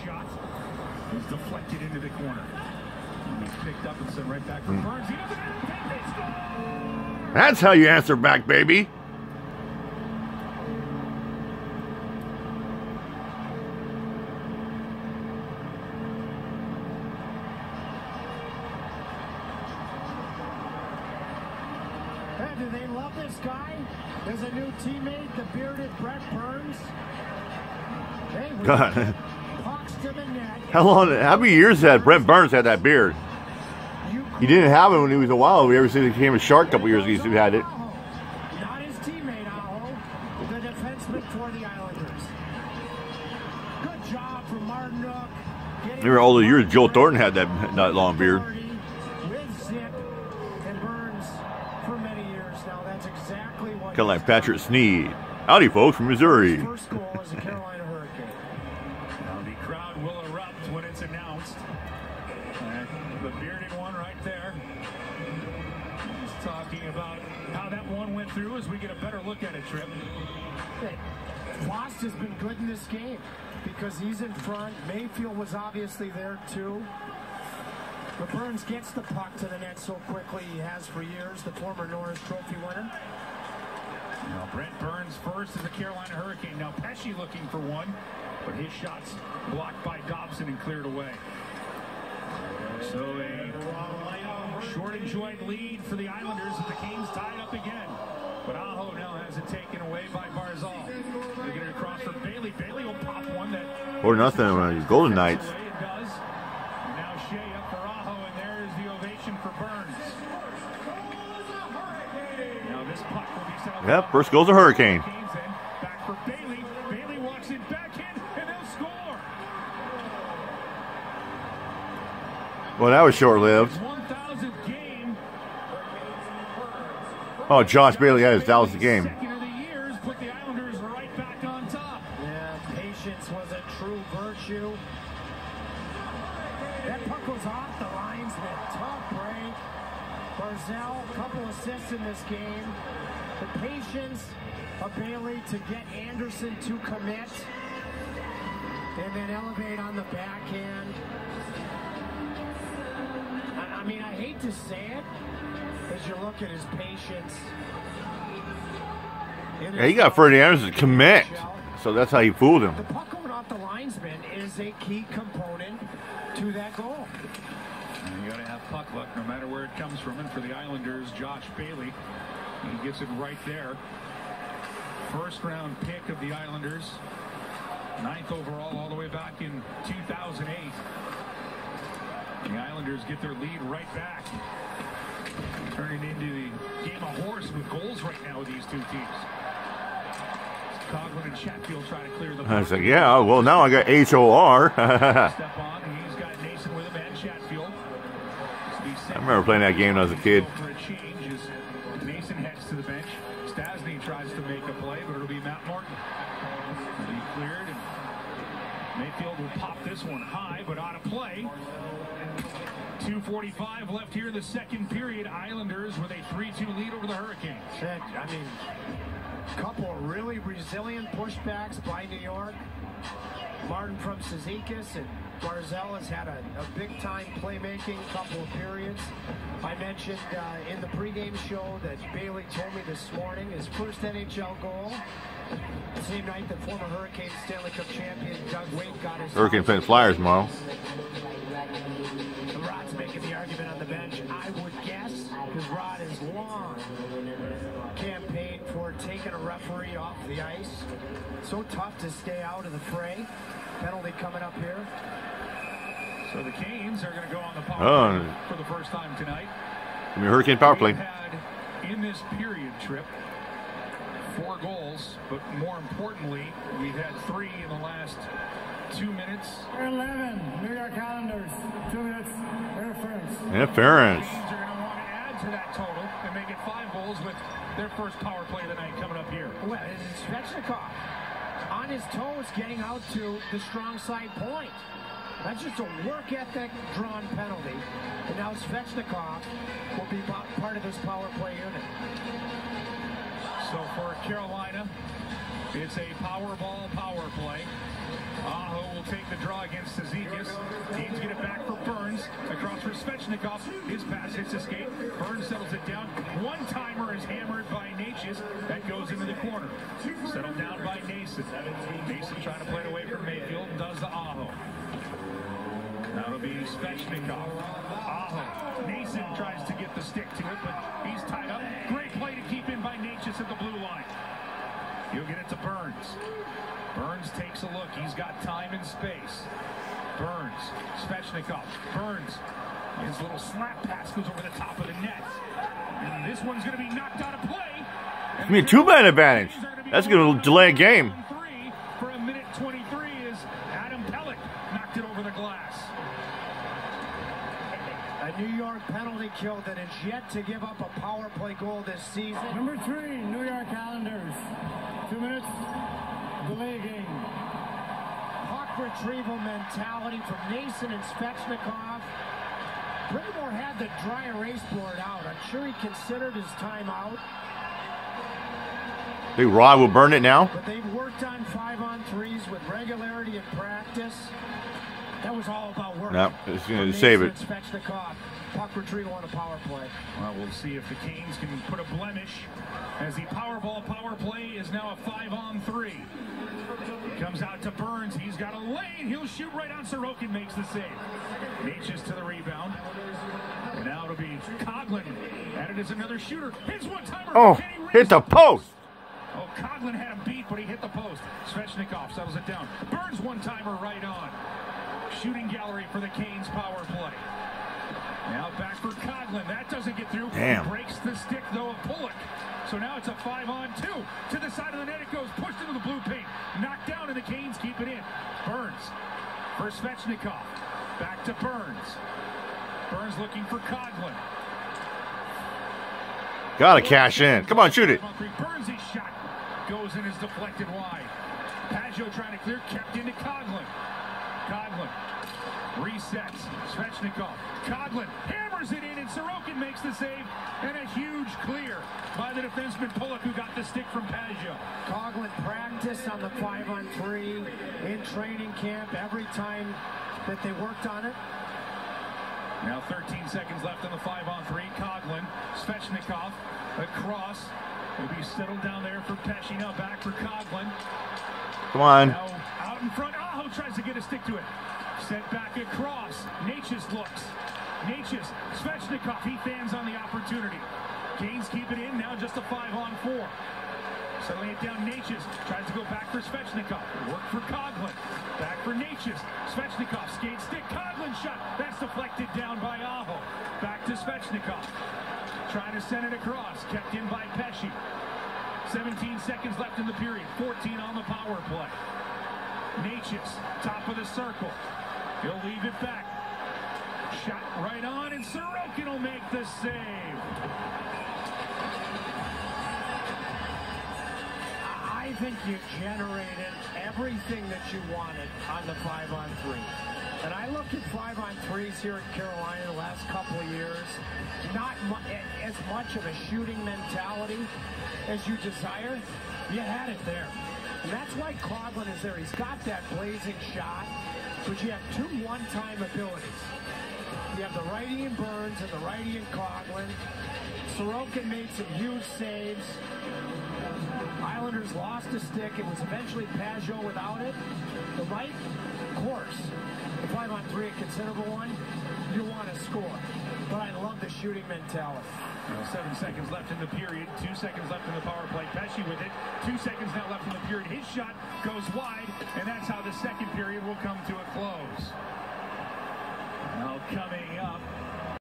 shot is deflected into the corner. And he's picked up and sent right back for Burns. He doesn't hesitate. They score! That's how you answer back, baby. Do they love this guy? There's a new teammate, the bearded Brent Burns. Hey, God. pucks to the net. How many years had Brent Burns had that beard? He didn't have it when he was a wild. We ever seen he became a Shark a couple years ago. He had it. Not his teammate, Aho, the defenseman for the Islanders. Good job from Martinook. Remember all the years Joe Thornton had that long beard. With Zip and Burns for many years now. That's exactly what. Kind of like Patrick Sneed. Howdy, folks, from Missouri. First goal is the Carolina Hurricane. Now the crowd will erupt when it's announced. The bearded one right there. He's talking about how that one went through as we get a better look at it, Trip. Fost has been good in this game because he's in front. Mayfield was obviously there too. But Burns gets the puck to the net so quickly. He has for years, the former Norris Trophy winner. Now Brent Burns first as the Carolina Hurricane. Now Pesci looking for one, but his shot's blocked by Dobson and cleared away. So a short and joint lead for the Islanders as the Canes tied up again. But Aho now has it taken away by Barzal. They're getting it across for Bailey. Bailey will pop one that... 4-0 Golden Knights. It does. And now Shea up for Aho, and there's the ovation for Burns. Now this puck will be set up. Yep, first goal's a Hurricane. Back for Bailey. Bailey walks it back in, and they'll score. Well, that was short-lived. 1,000th game. Oh, Josh Bailey had his 1,000th game. Second of the years put the Islanders right back on top. Yeah, patience was a true virtue. That puck was off the linesman. Tough break. Barzal, couple assists in this game. The patience of Bailey to get Anderson to commit. And then elevate on the backhand. I mean, I hate to say it, as you look at his patience. Yeah, he got Freddie Anderson to commit. So that's how he fooled him. The puck going off the linesman is a key component to that goal. And you got to have puck luck no matter where it comes from. And for the Islanders, Josh Bailey, he gets it right there. First round pick of the Islanders. 9th overall all the way back in 2008. The Islanders get their lead right back. Turning into the game of horse with goals right now with these two teams. Coughlin and Chatfield trying to clear the I was like, yeah, well, now I got HOR. step on, and he's got Nason with him and Chatfield. I remember playing that game when I was a kid. For a change as Nason heads to the bench. Stasny tries to make a play, but it'll be Matt Martin. It'll be cleared, and Mayfield will pop this one high, but out of play. 2:45 left here in the second period. Islanders with a 3-2 lead over the Hurricanes. I mean, a couple of really resilient pushbacks by New York. Martin from Cizikas and Barzal has had a big-time playmaking couple of periods. I mentioned in the pregame show that Bailey told me this morning his first NHL goal. The same night that former Hurricane Stanley Cup champion Doug Waite got his... Hurricane playing Flyers tomorrow. Rod's making the argument on the bench, I would guess, because Rod has long campaigned for taking a referee off the ice. So tough to stay out of the fray. Penalty coming up here. So the Canes are going to go on the power play for the first time tonight. I mean, Hurricane power play. We've had in this period, Trip, 4 goals, but more importantly, we've had 3 in the last 2 minutes. 11, New York Islanders, 2 minutes, interference. Interference. The Canes are going to want to add to that total and make it 5 goals with their first power play of the night coming up here. Well, it's Svechnikov on his toes getting out to the strong side point. That's just a work ethic drawn penalty. And now Svechnikov will be part of this power play unit. So for Carolina, it's a power ball power play. Aho will take the draw against Cizikas. Canes get it back for Burns. Across for Svechnikov. His pass hits escape. Burns settles it down. One-timer is hammered by Natchez. That goes into the corner. Settled down by Nason. Nason trying to play it away from Mayfield and does the Aho. Now it'll be Svechnikov. Aho. Nason tries to get the stick to it, but he's tied up. Great play to keep in by Natchez at the blue line. He'll get it to Burns. Burns takes a look. He's got time and space. Burns. Svechnikov. Burns. His little slap pass goes over the top of the net. And this one's going to be knocked out of play. I mean, two-man advantage. That's going to delay a game. For a minute 23 is Adam Pellick knocked it over the glass. A New York penalty kill that is yet to give up a power play goal this season. Number 3, New York Islanders. 2 minutes, delay game. Puck retrieval mentality from Nason and Svechnikov. Brind'Amour had the dry erase board out. I'm sure he considered his timeout. Big Rod will burn it now. But they've worked on 5-on-3s with regularity in practice. That was all about work. No, it's going to save it. Svechnikov, puck retrieval on a power play. Well, we'll see if the Canes can put a blemish as the Powerball power play is now a 5-on-3. Comes out to Burns. He's got a lane. He'll shoot right on Sorokin. Makes the save. Natchez to the rebound. And now it'll be Coghlan. Added as another shooter. Hits one-timer. Oh, hit the post. Oh, Coghlan had him beat, but he hit the post. Svechnikov settles it down. Burns one-timer right on. Shooting gallery for the Canes power play. Now back for Coghlan. That doesn't get through. Damn. Breaks the stick, though, of Pulock. So now it's a 5-on-2. To the side of the net it goes. Pushed into the blue paint. Knocked down, and the Canes keep it in. Burns for Svechnikov. Back to Burns. Burns looking for Coghlan. Gotta cash in. Come on, shoot it. Burns' shot goes and is deflected wide. Pajot trying to clear, kept into Coghlan. Coghlan resets. Svechnikov. Coghlan hammers it in, and Sorokin makes the save. And a huge clear by the defenseman Pulock, who got the stick from Pajot. Coghlan practiced on the 5-on-3 in training camp every time that they worked on it. Now 13 seconds left on the 5-on-3. Coghlan, Svechnikov, across. Will be settled down there for Pesce. Now back for Coghlan. Come on. Now out in front. Aho tries to get a stick to it. Sent back across. Natchez looks. Natchez, Svechnikov, he fans on the opportunity. Canes keep it in. Now just a 5-on-4. Settling it down, Natchez tries to go back for Svechnikov. Work for Coghlan. Back for Natchez. Svechnikov, skate stick. Coghlan shot. That's deflected down by Aho. Back to Svechnikov. Trying to send it across. Kept in by Pesce. 17 seconds left in the period. 14 on the power play. Natchez, top of the circle. He'll leave it back. Shot right on, and Sorokin will make the save. I think you generated everything that you wanted on the 5-on-3. And I look at 5-on-3s here in Carolina the last couple of years, not as much of a shooting mentality as you desire. You had it there. And that's why Coghlan is there. He's got that blazing shot, but you have two one-time abilities. You have the righty in Burns and the righty in Coghlan. Sorokin made some huge saves. Islanders lost a stick. It was eventually Pajot without it. The right course, the 5-on-3, a considerable one, you want to score. But I love the shooting mentality. 7 seconds left in the period. 2 seconds left in the power play. Pesce with it. 2 seconds now left in the period. His shot goes wide, and that's how the second period will come to